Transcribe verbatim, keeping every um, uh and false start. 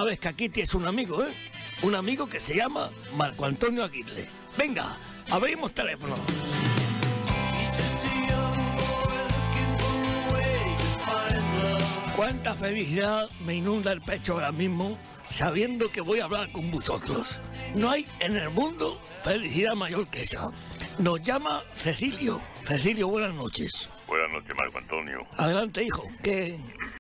sabes que aquí tienes un amigo, ¿eh? Un amigo que se llama Marco Antonio Aguirre. Venga, abrimos teléfono. Cuánta felicidad me inunda el pecho ahora mismo sabiendo que voy a hablar con vosotros. No hay en el mundo felicidad mayor que esa. Nos llama Cecilio. Cecilio, buenas noches. Buenas noches, Marco Antonio. Adelante, hijo. ¿Qué,